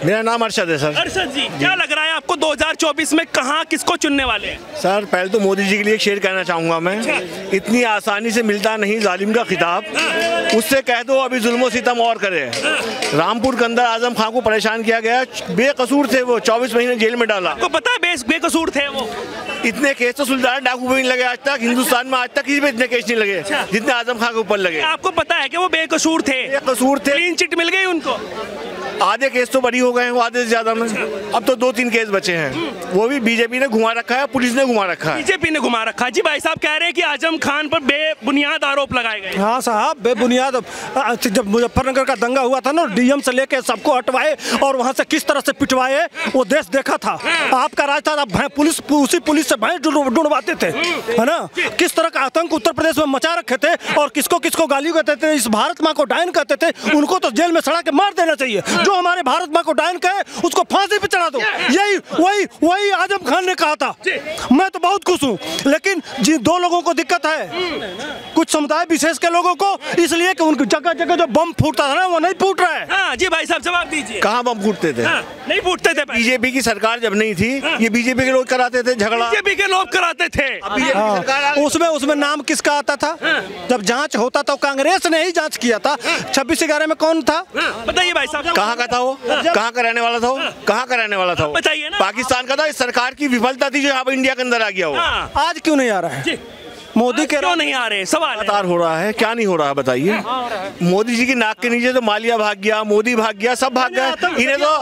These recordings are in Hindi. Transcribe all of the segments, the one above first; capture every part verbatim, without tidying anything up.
मेरा नाम अरशद है सर। अरशद जी, क्या लग रहा है आपको दो हज़ार चौबीस में कहाँ किसको चुनने वाले हैं? सर पहले तो मोदी जी के लिए एक शेर कहना चाहूँगा मैं, इतनी आसानी से मिलता नहीं जालिम का खिताब, उससे कह दो अभी जुल्म सितम और करे। रामपुर के अंदर आजम खान को परेशान किया गया, बेकसूर थे वो, चौबीस महीने जेल में डाला। आपको पता है बेस बेकसूर थे वो? इतने केस तो सुल्तान डाकू पे नहीं लगे आज तक, हिंदुस्तान में आज तक किसी पे इतने केस नहीं लगे जितने आजम खान के ऊपर लगे। आपको पता है कि वो बेकसूर थे? बेकसूर थे। क्लीन चिट मिल गई उनको? आधे केस तो बरी हो गए हैं, वो आधे से ज्यादा में, अब तो दो तीन केस बचे हैं, वो भी बीजेपी ने घुमा रखा है, पुलिस ने घुमा रखा है। बीजेपी ने घुमा रखा है जी। भाई साहब कह रहे हैं कि आजम खान पर बेबुनियाद आरोप लगाए गए। हाँ साहब, बेबुनियाद। जब मुजफ्फरनगर का दंगा हुआ था ना, डीएम से लेके सबको हटवाए और वहाँ से किस तरह से पिटवाए, वो देश देखा था। आपका राज था, आप पुलिस उसी पुलिस से भैंस ढूंढवाते थे, है ना? किस तरह का आतंक उत्तर प्रदेश में मचा रखे थे, और किसको किसको गाली कहते थे, इस भारत माँ को डायन कहते थे, उनको तो जेल में सड़ा के मार देना चाहिए। जो हमारे भारत माँ को डायन कहे उसको फांसी पे चढ़ा दो, यही वही वही आजम खान ने कहा था। मैं तो बहुत खुश हूँ, लेकिन जिन दो लोगों को दिक्कत है, कुछ समुदाय विशेष के लोगों को, इसलिए कि उनकी जगह जगह जो बम फूटता था ना, वो नहीं फूट रहा है। हाँ जी भाई साहब जवाब दीजिए। कहाँ बम फूटते थे? हाँ, नहीं फूटते थे। बीजेपी की सरकार जब नहीं थी, ये बीजेपी के लोग कराते थे झगड़ा, बीजेपी के लोग कराते थे। हाँ, उसमें उसमें नाम किसका आता था? जब जांच होता था, कांग्रेस ने ही जांच किया था। छब्बीस ग्यारह में कौन था? बताइए भाई साहब। कहाँ का था वो? कहाँ का रहने वाला था वो? कहाँ का रहने वाला था वो? बताइए ना। पाकिस्तान का था। इस सरकार की विफलता थी जो यहाँ पर इंडिया के अंदर आ गया हो। आज क्यों नहीं आ रहा है? मोदी के क्यों नहीं आ रहे? सवाल लगातार हो रहा है, क्या नहीं हो रहा है बताइए? मोदी जी की नाक के नीचे तो मालिया भाग गया, मोदी भाग गया, सब भाग गए। इन्हें तो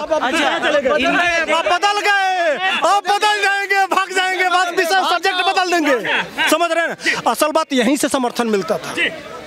आप बदल गए, आप बदल जाएंगे, भाग जाएंगे, बात भी सब्जेक्ट बदल देंगे, समझ रहे हैं? असल बात यहीं से समर्थन मिलता था,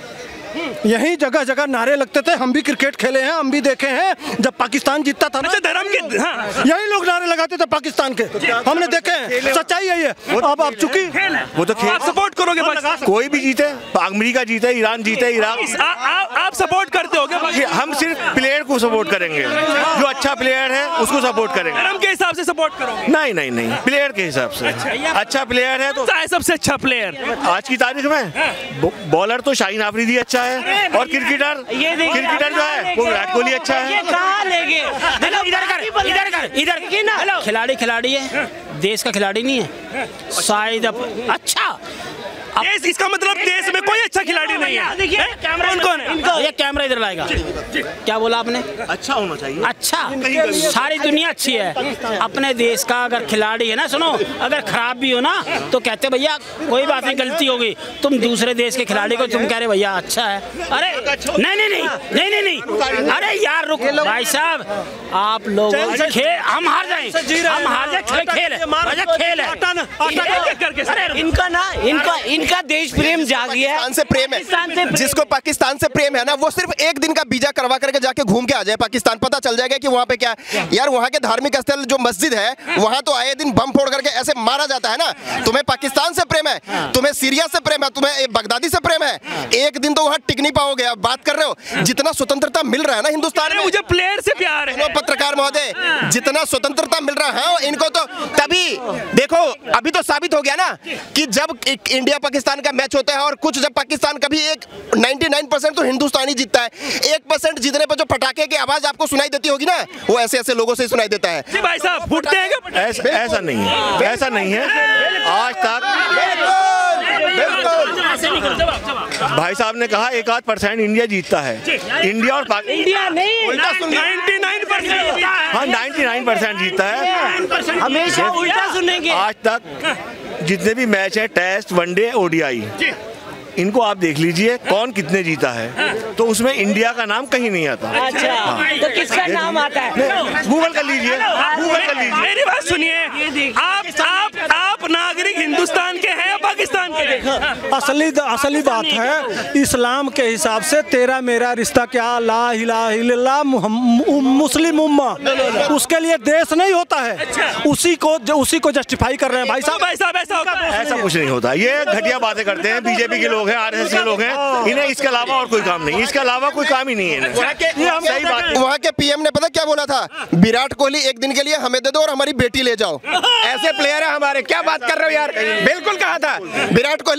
यही जगह जगह नारे लगते थे। हम भी क्रिकेट खेले हैं, हम भी देखे हैं, जब पाकिस्तान जीतता था ना, धर्म के हाँ। यही लोग नारे लगाते थे पाकिस्तान के, हमने देखे हैं। सच्चाई यही है। अब आप चुकी वो तो आप सपोर्ट करोगे पाकिस्तान? कोई भी जीते, अमेरिका जीते, ईरान जीते, इराक, आप सपोर्ट करते होगे? हम सिर्फ प्लेयर को सपोर्ट करेंगे, जो अच्छा प्लेयर है उसको सपोर्ट करेंगे। धर्म के हिसाब से सपोर्ट करोगे? नहीं नहीं नहीं, प्लेयर के हिसाब से। अच्छा प्लेयर है तो सबसे अच्छा प्लेयर आज की तारीख में बॉलर तो शाहीन आफरीदी अच्छा है, और क्रिकेटर क्रिकेटर जो है वो विराट कोहली अच्छा है। कहाँ ले गए? इधर कर, इधर कर, इधर। खिलाड़ी खिलाड़ी है, देश का खिलाड़ी नहीं है शायद। अच्छा, देश, इसका मतलब देश में कोई अच्छा खिलाड़ी नहीं है। देखिए कैमरा कौन है? ये कैमरा इधर लाएगा। क्या बोला आपने? अच्छा होना चाहिए। अच्छा, सारी दुनिया अच्छी है। अपने देश का अगर खिलाड़ी है ना, सुनो, अगर खराब भी हो ना तो कहते भैया कोई बात नहीं, गलती हो गई। तुम दूसरे देश के खिलाड़ी को तुम कह रहे भैया अच्छा है। अरे नहीं नहीं नहीं नहीं नहीं नहीं, अरे यार रुक भाई साहब, आप लोग खेल, हम हार जाए, हम हार जाए, खेल है, खेल है। अरे इनका ना, इनका इनका देश प्रेम जाग गया है। पाकिस्तान से प्रेम है, जिसको पाकिस्तान से प्रेम है ना, वो सिर्फ एक दिन का वीजा करवा करके जाके घूम के आ जाए पाकिस्तान, पता चल जाएगा कि वहाँ पे क्या है। यार वहाँ के धार्मिक स्थल जो मस्जिद है, वहाँ तो आए दिन बम फोड़ करके ऐसे मारा जाता है ना। तुम्हें पाकिस्तान से प्रेम है, तुम्हें सीरिया से प्रेम है, तुम्हें बगदादी से प्रेम है, एक दिन तो वहाँ टिक नहीं पाओगे। आप बात कर रहे हो जितना स्वतंत्रता मिल रहा है ना हिंदुस्तान में, मुझे प्लेयर से प्यार है। पत्रकार महोदय, जितना स्वतंत्रता मिल रहा है इनको, तो तभी देखो अभी तो साबित हो गया ना कि जब इंडिया पाकिस्तान का मैच होता है और कुछ जब पाकिस्तान कभी एक निन्यानवे परसेंट तो हिंदुस्तानी जीतता है, एक परसेंट जीतने पर जो पटाखे की आवाज आपको सुनाई देती होगी ना, वो ऐसे ऐसे लोगों से सुनाई देता है। जी भाई साहब, फूटते हैं क्या? ऐसा, ऐसा नहीं है, ऐसा नहीं है आज तक। भाई साहब ने कहा एक आध परसेंट इंडिया जीतता है, इंडिया और इंडिया नहीं, उल्टा सुन, निन्यानवे परसेंट। हाँ निन्यानवे परसेंट जीतता है हमेशा उल्टा सुनेंगे। आज तक जितने भी मैच है, टेस्ट, वनडे, ओडीआई, इनको आप देख लीजिए कौन कितने जीता है, तो उसमें इंडिया का नाम कहीं नहीं आता। अच्छा, हाँ। तो किसका नाम आता है? गूगल कर लीजिए, गूगल कर लीजिए। मेरी बात सुनिए, आप आप आप नागरिक हिंदुस्तान के हैं या पाकिस्तान के हैं? असली असली बात है, इस्लाम के हिसाब से तेरा मेरा रिश्ता क्या, ला इलाहा इल्लल्लाह मुस्लिम उम्मा, उसके लिए देश नहीं होता है, उसी को उसी को जस्टिफाई कर रहे हैं। भाई साहब, भाई साहब ऐसा होता है? ऐसा कुछ नहीं होता, ये घटिया बातें करते हैं। बीजेपी के लोग हैं, आरएसएस के लोग हैं, इन्हें इसके अलावा और कोई काम नहीं, इसके अलावा कोई काम ही नहीं है। सही बात। वहाँ के पीएम ने पता क्या बोला था? विराट कोहली एक दिन के लिए हमें दे दो और हमारी बेटी ले जाओ। ऐसे प्लेयर है हमारे, क्या बात कर रहे हो यार? बिल्कुल कहा था विराट कोहली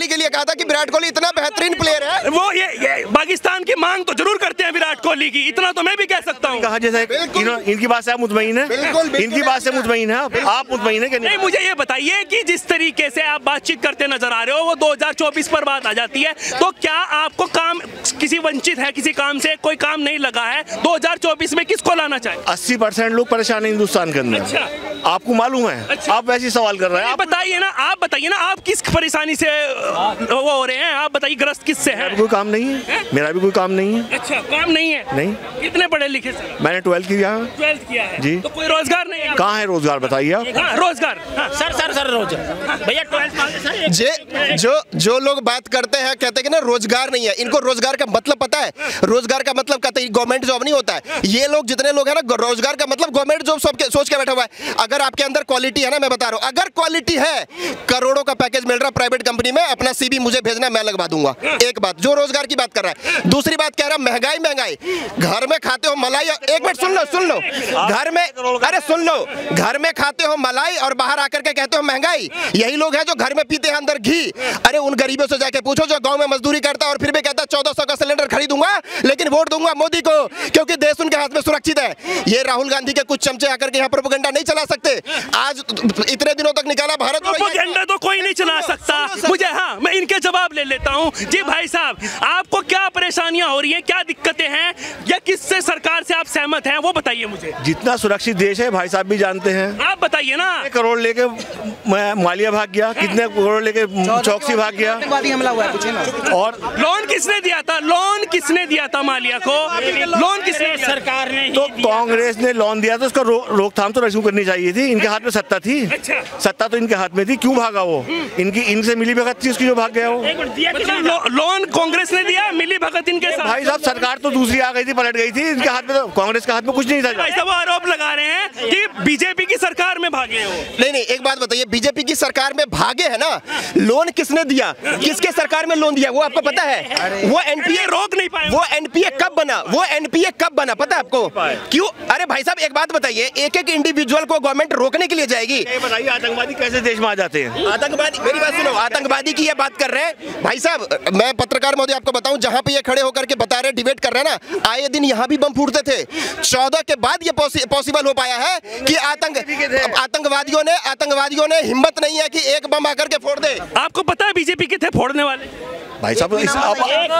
कोहली के लिए कहा था कि विराट कोहली इतना बेहतरीन प्लेयर है। वो ये, ये पाकिस्तान की मांग तो जरूर करते हैं विराट कोहली की, इतना तो मैं भी कह सकता हूँ। कहा जैसे इनकी बात से आप मुतमईन है, इनकी बात से मुतमईन है आप, मुतमईन है कि नहीं? मुझे ये बताइए कि जिस तरीके से आप बातचीत करते नजर आ रहे हो वो दो हज़ार चौबीस पर बात आ जाती है, तो क्या आपको काम किसी वंचित है, किसी काम से कोई काम नहीं लगा है, दो हज़ार चौबीस में किसको लाना चाहिए? अस्सी परसेंट लोग परेशान है हिंदुस्तान के अंदर। अच्छा। आपको मालूम है? अच्छा। आप वैसे सवाल कर रहे हैं। आप बताइए ना, आप बताइए ना, आप किस परेशानी से वो हो रहे हैं? आप बताइए ग्रस्त किससे है? कोई काम नहीं है, मेरा भी कोई काम नहीं है। अच्छा, काम नहीं है? नहीं। कितने पढ़े लिखे सर? मैंने ट्वेल्थ किया। ट्वेल्थ किया है जी। तो कोई रोजगार नहीं है? कहाँ है रोजगार बताइए आप? हाँ, रोजगार। हाँ। सर सर सर रोज भैया ट्वेल्थ जे जो जो लोग बात करते हैं कहते हैं कि ना रोजगार नहीं है, इनको रोजगार का मतलब पता है? रोजगार का मतलब कहते हैं गवर्नमेंट जॉब नहीं होता है। ये लोग जितने लोग हैं ना, रोजगार का मतलब गवर्नमेंट जॉब सब सोच के बैठा हुआ है। अगर आपके अंदर क्वालिटी है ना, मैं बता रहा हूँ, अगर क्वालिटी है, करोड़ों का पैकेज मिल रहा है प्राइवेट कंपनी में, अपना सीवी मुझे भेजना, मैं लगवा दूंगा। एक बात, जो रोजगार की बात कर रहा है। दूसरी बात कह रहा है महंगाई, महंगाई घर में खाते हो मलाई, एक मिनट सुन लो सुन लो घर में, अरे सुन लो, घर में खाते हो मलाई और बाहर आकर के कहते हो महंगाई। यही लोग हैं जो घर में पीते हैं अंदर घी। अरे उन गरीबों से जाके पूछो जो गांव में मजदूरी करता है और फिर भी कहता है चौदह सौ का सिलेंडर खरीदूंगा लेकिन वोट दूंगा मोदी को, क्योंकि देश उनके हाथ में सुरक्षित है। ये राहुल गांधी के कुछ चमचे आकर के यहाँ प्रोपेगेंडा नहीं चला सकते। आज इतने दिनों तक निकाला भारत, प्रोपेगेंडा तो कोई नहीं चला सकता। मुझे, हाँ, मैं इनके जवाब ले लेता हूँ। जी भाई साहब, आपको क्या परेशानियां हो रही हैं, क्या दिक्कतें हैं, या किससे सरकार से आप सहमत हैं, वो बताइए मुझे। जितना सुरक्षित देश है भाई साहब भी जानते हैं। आप बताइए ना। करोड़ लेके मालिया भाग गया, कितने करोड़ लेके चौकसी भाग गया, हमला हुआ है, पूछे ना। और लोन किसने दिया था? लोन किसने दिया था मालिया को? लोन किसने दिया? सरकार ने तो कांग्रेस ने लोन दिया तो उसका रो, रोकथाम तो रेस्क्यू करनी चाहिए थी। इनके हाथ में सत्ता थी। अच्छा। सत्ता तो इनके हाथ में थी, क्यों भागा वो? इनकी इनसे मिली भगत थी उसकी जो भाग गया वो। मतलब लो, लोन कांग्रेस ने दिया, मिली भगत इनके साथ। भाई साहब, सरकार तो दूसरी आ गई थी, पलट गई थी। इनके हाथ में तो, कांग्रेस के हाथ में कुछ नहीं था। भाई साहब आरोप लगा रहे हैं कि बीजेपी की सरकार में भागे हो। नहीं नहीं, एक बात बताइए, बीजेपी की सरकार में भागे है ना, लोन किसने दिया, किसके सरकार में लोन दिया वो आपको पता है? वो एनपीए रोक नहीं पाए। वो एनपीए कब बना? वो एनपीए कब बना पता है आपको? क्यों? अरे भाई साहब एक बात बताइए, एक एक इंडिविजुअल को गवर्नमेंट रोकने के लिए जाएगी? बताइए आतंकवादी कैसे देश में आ जाते हैं? आतंकवादी, मेरी बात सुनो, आतंकवादी की ये बात कर रहे हैं भाई साहब। मैं पत्रकार महोदय आपको बताऊं, जहां पे ये खड़े होकर के बता रहे, डिबेट कर रहे हैं ना, आए दिन यहाँ भी बम फूटते थे। चौदह के बाद ये पॉसिबल हो पाया है कि आतंक आतंकवादियों ने आतंकवादियों ने हिम्मत नहीं है कि एक बम आकर के फोड़ दे। आपको पता है बीजेपी के थे फोड़ने वाले? भाई साहब इस आप,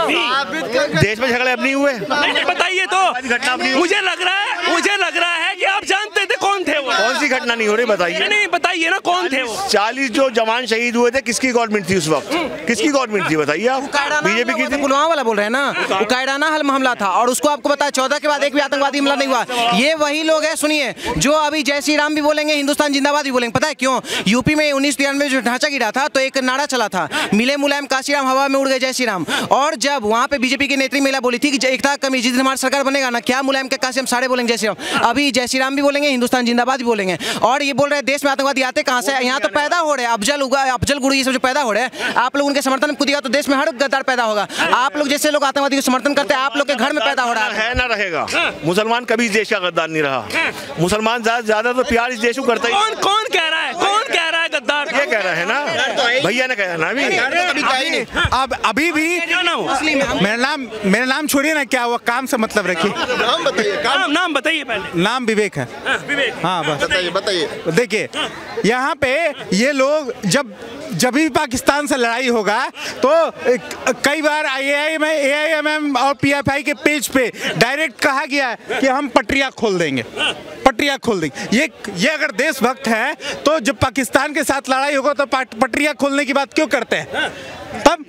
देश में झगड़े अब नहीं हुए। नहीं, बताइए तो। मुझे लग रहा है मुझे लग रहा है कि आप जानते थे कौन थे वो। कौन सी घटना नहीं हो रही बताइए? नहीं बताइए ना, कौन थे वो? चालीस जो जवान शहीद हुए थे, किसकी गवर्नमेंट थी उस वक्त? किसकी गवर्नमेंट थी बताइए आप? बीजेपी की थी। पुलवामा वाला बोल रहे हैं ना, उकायडाना हमला था, और उसको आपको पता है चौदह के बाद एक भी आतंकवादी हमला नहीं हुआ। ये वही लोग हैं, सुनिए, जो अभी जय श्री राम भी बोलेंगे, हिंदुस्तान जिंदाबाद भी बोलेंगे। पता है क्यों? यूपी में उन्नीस तिरानवे जो ढांचा गिरा था तो एक नारा चला था, मिले मुलायम काशीराम, हवा में उड़ गए जय श्री राम। और जब वहां पे बीजेपी की नेत्री महिला बोली थी कि एकता कमी, जिस दिन हमारी सरकार बनेगा ना, क्या मुलायम के काशी, हम सारे बोलेंगे जय श्री राम। अभी जय श्री राम भी बोलेंगे, हिंदुस्तान जिंदाबाद भी बोलेंगे। और ये बोल रहे हैं देश में आतंकवादी आते कहां से? यहाँ तो पैदा हो रहे हैं, अफजल उगा अफजल गुरु ये सब जो पैदा हो रहे हैं, आप लोग उनके समर्थन में कूदिएगा तो देश में हर गद्दार पैदा होगा। आप लोग जैसे लोग आतंकवादी को समर्थन करते हैं, आप लोग के घर में पैदा हो रहा है ना रहेगा। मुसलमान कभी इस देश का गद्दार नहीं रहा। मुसलमान ज्यादा तो प्यार इस देश को करता है। कौन कह रहा है? कौन कह रहा है गद्दार? ये कह रहा है ना, भैया ने कहा ना। अभी अब अभी भी मेरा नाम मेरा नाम छोड़िए ना, क्या हुआ, काम से मतलब रखिए। नाम बताइए, नाम नाम बताइए पहले। नाम विवेक है। विवेक, हाँ बस बताइए बताइए। देखिए यहाँ पे ये लोग जब जब भी पाकिस्तान से लड़ाई होगा तो कई बार आई ए आई में ए आई एम एम और पी एफ आई के पेज पे डायरेक्ट कहा गया है कि हम पटरिया खोल देंगे, पटरिया खोल देंगे। ये ये अगर देशभक्त है तो जब पाकिस्तान के साथ लड़ाई होगा तो पटरिया खोलने की बात क्यों करते हैं? तब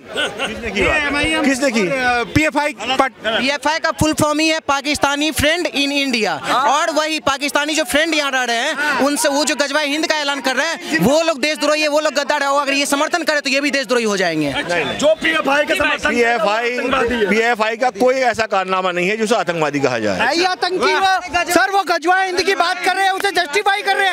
किसने की? P F I P F I का फुल फॉर्म ही है पाकिस्तानी फ्रेंड इन इंडिया। और वही पाकिस्तानी जो फ्रेंड यहाँ रह रहे हैं, उनसे वो जो गजवाए हिंद का ऐलान कर रहे हैं, वो लोग देशद्रोही है, वो लोग गद्दार है। अगर ये समर्थन करे तो ये भी देशद्रोही हो जाएंगे। जो पी एफ आई का P F I P F I का कोई ऐसा कारनामा नहीं है जिसे आतंकवादी कहा जाए। आतंकी सर, वो गजवाए हिंद की बात कर रहे हैं, उसे जस्टिफाई कर रहे हैं।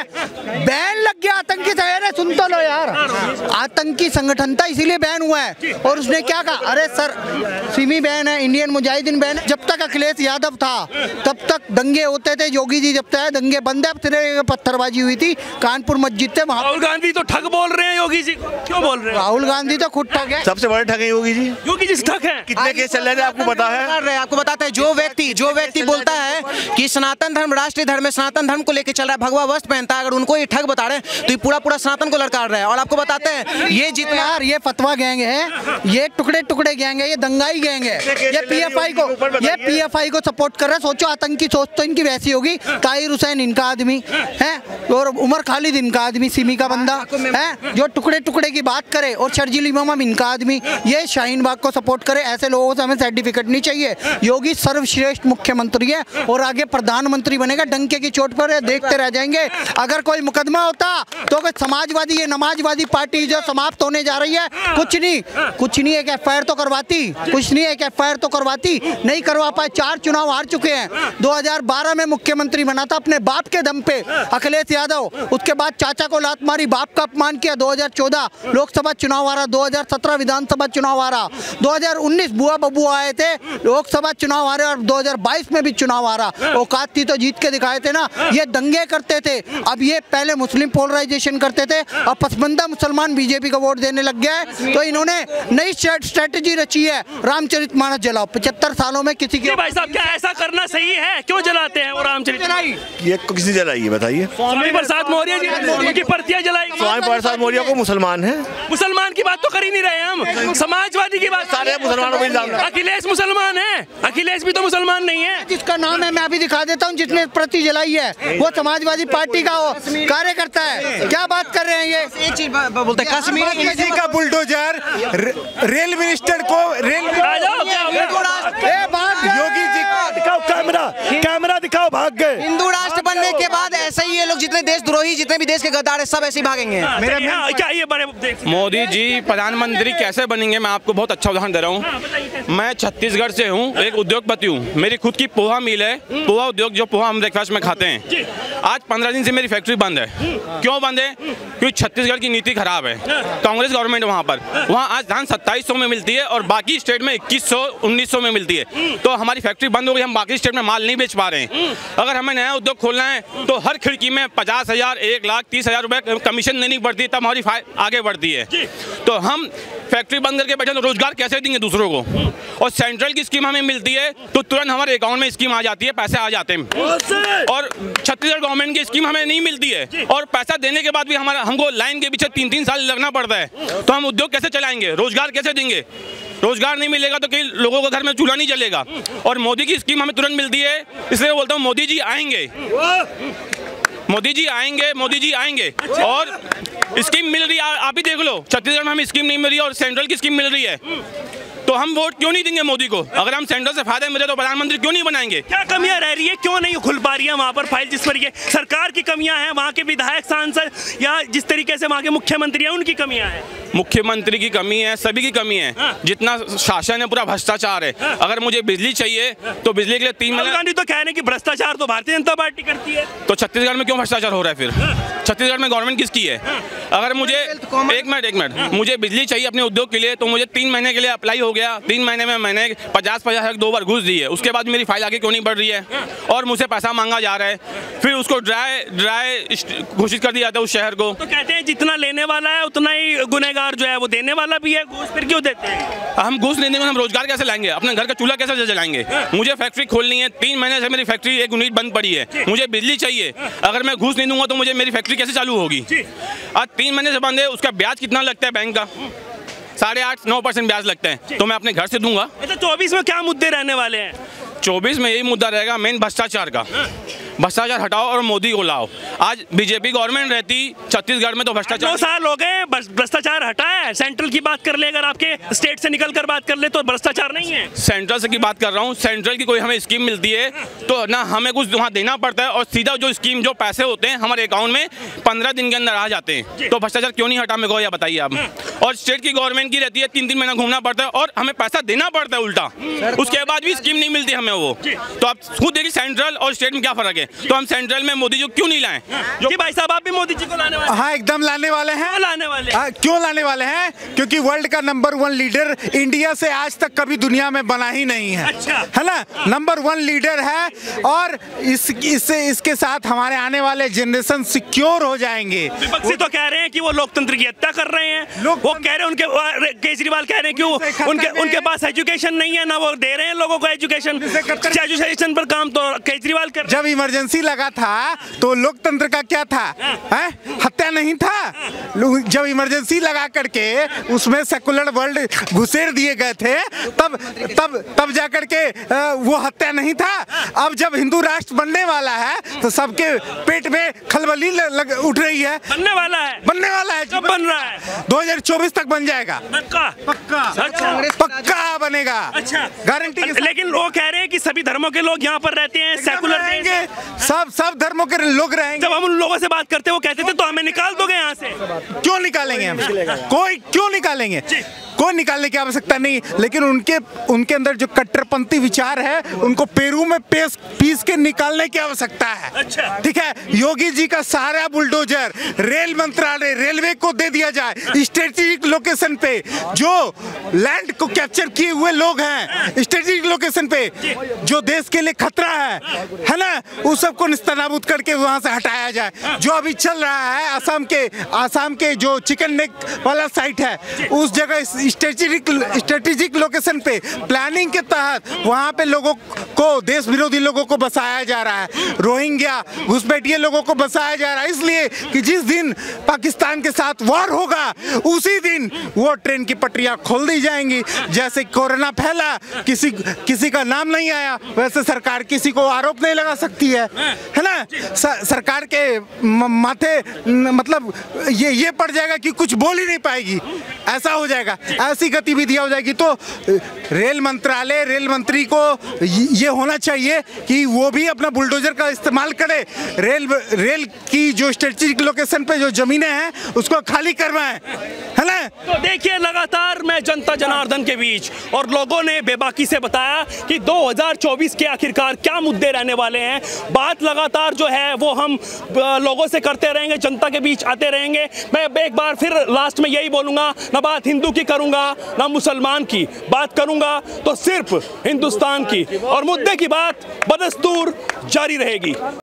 बैन लग गया आतंकी संगठन। सुन तो लो यार, आतंकी संगठन था इसीलिए बैन हुआ है। और उसने क्या कहा, अरे सर सिमी बैन है, इंडियन मुजाहिदीन बैन है। जब तक अखिलेश यादव था तब तक दंगे होते थे। योगी जी जब तक दंगे बंद है, फिर पत्थरबाजी हुई थी कानपुर मस्जिद से। राहुल गांधी तो ठग बोल रहे हैं योगी जी, क्यों बोल रहे हैं? राहुल गांधी तो खुद ठग है, सबसे बड़े ठग है योगी जी। योगी जी ठग है। कितने केस चल रहे थे आपको पता है? आपको बताते हैं, जो व्यक्ति जो व्यक्ति बोलता है कि सनातन धर्म राष्ट्रीय धर्म है, सनातन धर्म को लेकर चल रहा है, भगवा वस्त्र पहनता है, अगर उनको ये ठग बता रहे हैं तो ये पूरा पूरा सनातन को लड़का रहा है। और आपको बताते हैं ये जितना यार ये फतवा गैंग है, ये टुकड़े टुकड़े गैंग है, ये दंगाई गैंग है, ये पीएफआई को ये पीएफआई को सपोर्ट कर रहा है। सोचो आतंकी सोच तो इनकी वैसी होगी। ताहिर हुसैन इनका आदमी है और उमर खालिद इनका आदमी, सिमी का बंदा है जो टुकड़े टुकड़े की बात करे, और शर्जील इमाम इनका आदमी, ये शाहीन बाग को सपोर्ट करे। ऐसे लोगों से हमें सर्टिफिकेट नहीं चाहिए। योगी सर्वश्रेष्ठ मुख्यमंत्री है और आगे प्रधानमंत्री बनेगा। डंके की चोट पर देखते रह जाएंगे। अगर कोई मुकदमा होता तो कोई समाजवादी ये नमाजवादी पार्टी जो समाप्त होने जा रही है, कुछ नहीं कुछ नहीं एक एफ आई आर तो करवाती, कुछ नहीं एक एफ आई आर तो करवाती, नहीं करवा पाए। चार चुनाव हार चुके हैं। दो हज़ार बारह में मुख्यमंत्री बना था अपने बाप के दम पे अखिलेश यादव, उसके बाद चाचा को लात मारी, बाप का अपमान किया। दो हज़ार चौदह लोकसभा चुनाव हारा, दो हज़ार सत्रह विधानसभा चुनाव हारा, दो हज़ार उन्नीस बुआ बबू आए थे लोकसभा चुनाव हारे, और दो हज़ार बाईस में भी चुनाव हारा। औकात थी तो जीत के दिखाए थे ना। ये दंगे करते थे। अब ये पहले मुस्लिम पोलराइजेशन करते थे, अब पसमंदा मुसलमान बीजेपी को वोट देने लग गया है। तो इन्होंने नई स्ट्रेटेजी रची है, रामचरितमानस जलाओ। पचहत्तर सालों में किसी की भाई साहब क्या ऐसा करना सही है? क्यों जलाते हैं वो रामचरित? ये किसी जलाई है बताइए? स्वामी प्रसाद मौर्य जी उनकी प्रतियां जलाई। स्वामी प्रसाद मौर्य को मुसलमान है। मुसलमान की बात तो कर ही नहीं रहे हम, समाजवादी की बात। सारे मुसलमानों को इल्जाम। अखिलेश मुसलमान है, अखिलेश भी तो मुसलमान नहीं है। जिसका नाम है मैं अभी दिखा देता हूँ, जिसने प्रति जलाई है वो समाजवादी पार्टी का कार्यकर्ता है। क्या बात कर रहे हैं ये? एक चीज बोलते हैं, कश्मीर जी का बुलडोजर रेल मिनिस्टर को रेल योगी जी दिखाओ, कैमरा कैमरा दिखाओ, भाग गए। हिंदू राष्ट्र बनने के बाद ऐसे ही ये लोग जितने देशद्रोही जितने भी देश के गद्दार है सब ऐसे ही भागेंगे। मेरे क्या ये बड़े मोदी जी प्रधानमंत्री कैसे बनेंगे? मैं आपको बहुत अच्छा उदाहरण दे रहा हूँ। मैं छत्तीसगढ़ से हूँ, एक उद्योगपति हूँ। मेरी खुद की पोहा मिल है, पोहा उद्योग, जो पोहा हम ब्रेकफास्ट में खाते हैं। आज पंद्रह दिन से मेरी फैक्ट्री बंद है। क्यों बंद है? क्योंकि छत्तीसगढ़ की नीति खराब है। कांग्रेस गवर्नमेंट वहाँ पर, वहाँ आज धान सत्ताईस सौ में मिलती है और बाकी स्टेट में इक्कीस सौ उन्नीस सौ में मिलती है। तो हमारी फैक्ट्री बंद हो गई, हम बाकी स्टेट में माल नहीं बेच पा रहे हैं। अगर हमें नया उद्योग खोलना है तो हर खिड़की में पचास हजार एक लाख तीस हजार रुपये कमीशन देनी पड़ती है, तब हमारी आगे बढ़ती है। तो हम फैक्ट्री बंद करके बैठे तो रोजगार कैसे देंगे दूसरों को? और सेंट्रल की स्कीम हमें मिलती है तो तुरंत हमारे अकाउंट में स्कीम आ जाती है, पैसे आ जाते हैं। और छत्तीसगढ़ गवर्नमेंट की स्कीम हमें नहीं मिलती है और पैसा देने के बाद भी हमारा हमको लाइन के पीछे तीन तीन साल लगना पड़ता है। तो हम उद्योग कैसे चलाएंगे? रोजगार कैसे देंगे? रोजगार नहीं मिलेगा तो कई लोगों के घर में चूल्हा नहीं जलेगा। और मोदी की स्कीम हमें तुरंत मिलती है, इसलिए बोलता हूँ मोदी जी आएंगे, मोदी जी आएंगे, मोदी जी आएंगे। और स्कीम मिल रही है, आप ही देख लो, छत्तीसगढ़ में हमें स्कीम नहीं मिल रही है और सेंट्रल की स्कीम मिल रही है। तो हम वोट क्यों नहीं देंगे मोदी को? अगर हम सेंटर से फायदा मिले तो प्रधानमंत्री क्यों नहीं बनाएंगे? क्या कमियां रह रही है, क्यों नहीं खुल पा रही है वहाँ पर फाइल? जिस पर ये सरकार की कमियां हैं, वहाँ के विधायक सांसद या जिस तरीके से वहाँ के मुख्यमंत्री हैं उनकी कमियां हैं। मुख्यमंत्री की कमी है, सभी की कमी है। हाँ। जितना शासन है पूरा भ्रष्टाचार है। हाँ। अगर मुझे बिजली चाहिए तो बिजली के लिए तीन महीने गांधी तो कह रहे हैं कि भ्रष्टाचार तो भारतीय जनता पार्टी करती है। तो छत्तीसगढ़ में क्यों भ्रष्टाचार हो रहा है फिर? हाँ। छत्तीसगढ़ में गवर्नमेंट किसकी है? हाँ। अगर मुझे एक मिनट एक मिनट मुझे बिजली चाहिए अपने उद्योग के लिए तो मुझे तीन महीने के लिए अप्लाई हो गया, तीन महीने में मैंने पचास पचास दो बार घूस दी है। उसके बाद मेरी फाइल आगे क्यों नहीं बढ़ रही है? और मुझसे पैसा मांगा जा रहा है, फिर उसको ड्राई ड्राई घोषित कर दिया जाता है उस शहर को। तो कहते हैं जितना लेने वाला है उतना ही गुनहगार जो है वो देने वाला भी है। घूस फिर क्यों देते हैं? हम घूस नहीं देंगे, हम रोजगार कैसे लाएंगे? अपने घर का चूल्हा कैसे जलाएंगे? मुझे फैक्ट्री खोलनी है, तीन महीने से मेरी फैक्ट्री एक यूनिट बंद पड़ी है, मुझे बिजली चाहिए। अगर मैं घूस नहीं दूंगा तो मुझे मेरी फैक्ट्री कैसे चालू होगी? आज तीन महीने से बंद है, उसका ब्याज कितना लगता है बैंक का? साढ़े आठ नौ परसेंट ब्याज लगता है। तो मैं अपने घर से दूंगा। अच्छा, चौबीस में क्या मुद्दे रहने वाले हैं? चौबीस में यही मुद्दा रहेगा मेन, भ्रष्टाचार का। भ्रष्टाचार हटाओ और मोदी को लाओ। आज बीजेपी गवर्नमेंट रहती छत्तीसगढ़ में तो भ्रष्टाचार दो साल हो गए, भ्रष्टाचार हटा है। सेंट्रल की बात कर ले, अगर आपके स्टेट से निकल कर बात कर ले तो भ्रष्टाचार नहीं है। सेंट्रल से की बात कर रहा हूँ, सेंट्रल की कोई हमें स्कीम मिलती है तो ना हमें कुछ वहाँ देना पड़ता है और सीधा जो स्कीम जो पैसे होते हैं हमारे अकाउंट में पंद्रह दिन के अंदर आ जाते हैं। तो भ्रष्टाचार क्यों नहीं हटा मेरे को, या बताइए आप। और स्टेट की गवर्नमेंट की रहती है, तीन तीन महीना घूमना पड़ता है और हमें पैसा देना पड़ता है उल्टा, उसके बाद भी स्कीम नहीं मिलती हमें वो। तो आप खुद देखिए सेंट्रल और स्टेट में क्या फर्क है। तो हम सेंट्रल में मोदी जी को क्यों नहीं लाएं? जी भाई साहब, आप भी मोदी जी को लाने वाले? हाँ, एकदम लाने वाले हैं। लाने वाले आ, क्यों लाने वाले हैं? क्योंकि वर्ल्ड का नंबर वन लीडर इंडिया से आज तक कभी दुनिया में बना ही नहीं है। अच्छा। है ना, नंबर वन लीडर है और इस इससे इसके साथ हमारे आने वाले जनरेशन सिक्योर हो जाएंगे। विपक्षी तो कह रहे हैं कि वो लोकतंत्र की हत्या कर रहे हैं। वो कह रहे हैं, उनके केजरीवाल कह रहे हैं कि वो उनके उनके पास एजुकेशन नहीं है, ना वो दे रहे हैं लोगों को एजुकेशन। एजुकेशन पर काम तो केजरीवाल कर। जब इमरजेंसी लगा था तो लोकतंत्र का क्या था? है? हत्या नहीं था। जब इमरजेंसी लगा करके उसमें सेकुलर वर्ल्ड घुसेर दिए गए थे, तब तब तब जाकर के वो हत्या नहीं था। अब जब हिंदू राष्ट्र बनने वाला है तो सबके पेट में खलबली लग उठ रही है। बनने वाला है, बनने वाला है, जब बन रहा है दो हज़ार चौबीस तक बन जाएगा। पक्का पक्का अच्छा पक्का बनेगा। अच्छा, गारंटी। लेकिन लोग कह रहे हैं कि सभी धर्मों के लोग यहाँ पर रहते हैं, सेकुलर रहेंगे, सब सब धर्मों के लोग रहेंगे। जब हम उन लोगों से बात करते, वो कहते थे तो हमें निकाल दोगे यहाँ से। क्यों निकालेंगे हम? कोई क्यों निकालेंगे? कोई निकालने की आवश्यकता नहीं, लेकिन उनके उनके अंदर जो कट्टरपंथी विचार है उनको पेरू में पेश पीस के निकालने की आवश्यकता है। अच्छा। ठीक है, योगी जी का सारा बुलडोजर रेल मंत्रालय, रेलवे को दे दिया जाए। स्ट्रेटेजिक लोकेशन पे जो लैंड को कैप्चर किए हुए लोग हैं, स्ट्रेटेजिक लोकेशन पे जो देश के लिए खतरा है है ना, उस सबको निस्तनाबूद करके वहां से हटाया जाए। जो अभी चल रहा है आसाम के आसाम के जो चिकन नेक वाला साइट है, उस जगह स्ट्रेटेजिक स्ट्रेटेजिक लोकेशन पे प्लानिंग के तहत वहां पे लोगों को, देश विरोधी लोगों को बसाया जा रहा है। रोहिंग्या घुसपैठिए लोगों को बसाया जा रहा है, इसलिए कि जिस दिन पाकिस्तान के साथ वॉर होगा उसी दिन वो ट्रेन की पटरियां खोल दी जाएंगी। जैसे कोरोना फैला, किसी किसी का नाम नहीं आया, वैसे सरकार किसी को आरोप नहीं लगा सकती है, है ना। स, सरकार के माथे मतलब ये ये पड़ जाएगा कि कुछ बोल ही नहीं पाएगी, ऐसा हो जाएगा, ऐसी गतिविधियां हो जाएगी। तो रेल मंत्रालय, रेल मंत्री को ये होना चाहिए कि वो भी अपना बुलडोजर का इस्तेमाल करे। रेल रेल की जो स्ट्रेटेजिक लोकेशन पे जो जमीनें हैं उसको खाली करवाएं, है ना। तो देखिए, लगातार मैं जनता जनार्दन के बीच और लोगों ने बेबाकी से बताया कि दो हज़ार चौबीस के आखिरकार क्या मुद्दे रहने वाले हैं। बात लगातार जो है वो हम लोगों से करते रहेंगे, जनता के बीच आते रहेंगे। मैं एक बार फिर लास्ट में यही बोलूंगा, ना बात हिंदू की करूंगा ना मुसलमान की, बात करूंगा तो सिर्फ हिंदुस्तान की, और मुद्दे की बात बदस्तूर जारी रहेगी।